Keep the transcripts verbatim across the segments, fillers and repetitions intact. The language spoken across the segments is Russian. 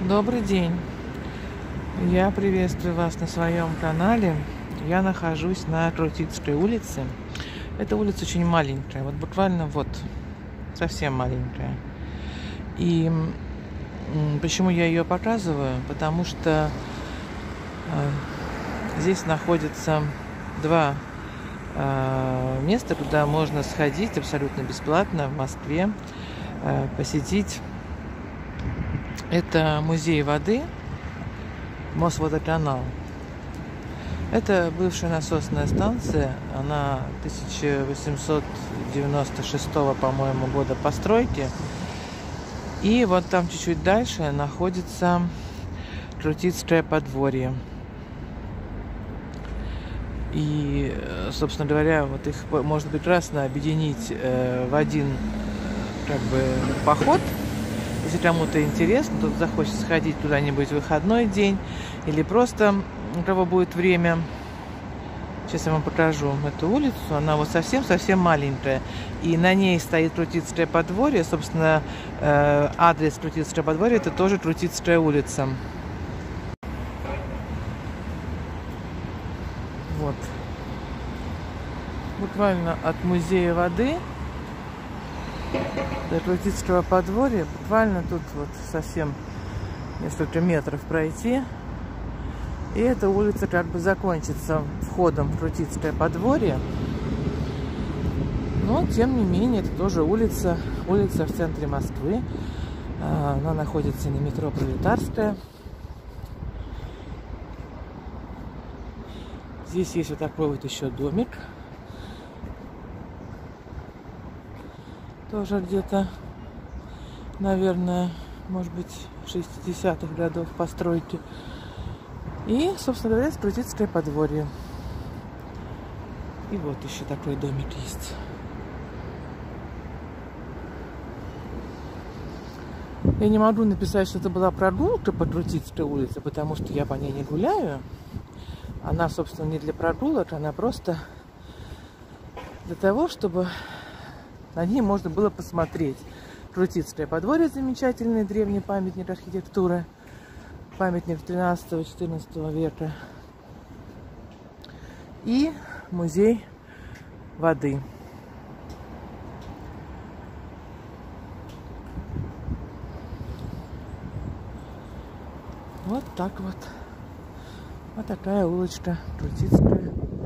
Добрый день! Я приветствую вас на своем канале. Я нахожусь на Крутицкой улице. Эта улица очень маленькая, вот буквально вот, совсем маленькая. И почему я ее показываю? Потому что э, здесь находятся два э, места, куда можно сходить абсолютно бесплатно в Москве, э, посетить. Это музей воды, Мосводоканал. Это бывшая насосная станция, она тысяча восемьсот девяносто шестого, по-моему, года постройки. И вот там чуть-чуть дальше находится Крутицкое подворье. И, собственно говоря, вот их можно прекрасно объединить в один как бы поход. Если кому-то интересно, кто захочет сходить куда-нибудь в выходной день или просто у кого будет время. Сейчас я вам покажу эту улицу. Она вот совсем-совсем маленькая. И на ней стоит Крутицкое подворье. Собственно, адрес Крутицкое подворье — это тоже Крутицкая улица. Вот. Буквально от музея воды до Крутицкого подворья, буквально тут вот совсем несколько метров пройти, и эта улица как бы закончится входом в Крутицкое подворье. Но тем не менее это тоже улица, улица в центре Москвы. Она находится на метро Пролетарская. Здесь есть вот такой вот еще домик. Тоже где-то, наверное, может быть, шестидесятых годов постройки. И, собственно говоря, Крутицкое подворье. И вот еще такой домик есть. Я не могу написать, что это была прогулка по Крутицкой улице, потому что я по ней не гуляю. Она, собственно, не для прогулок, она просто для того, чтобы на ней можно было посмотреть. Крутицкое подворье — замечательный древний памятник архитектуры, памятник тринадцатого-четырнадцатого века, и музей воды. Вот так вот. Вот такая улочка Крутицкая.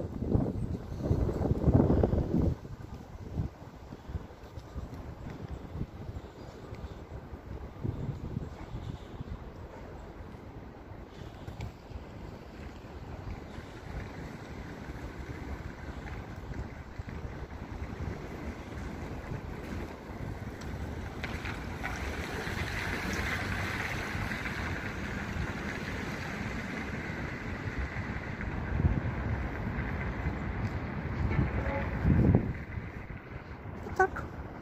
Так.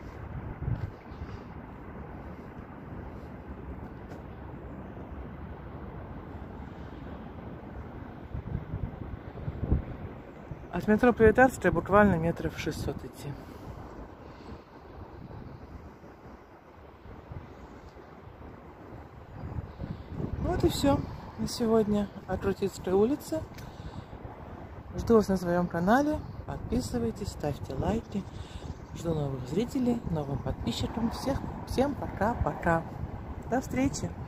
От метро Пролетарская буквально метров шестьсот идти. Вот и все на сегодня о Крутицкой улице. Жду вас на своем канале. Подписывайтесь, ставьте лайки. Жду новых зрителей, новым подписчикам. Всех, всем пока-пока. До встречи!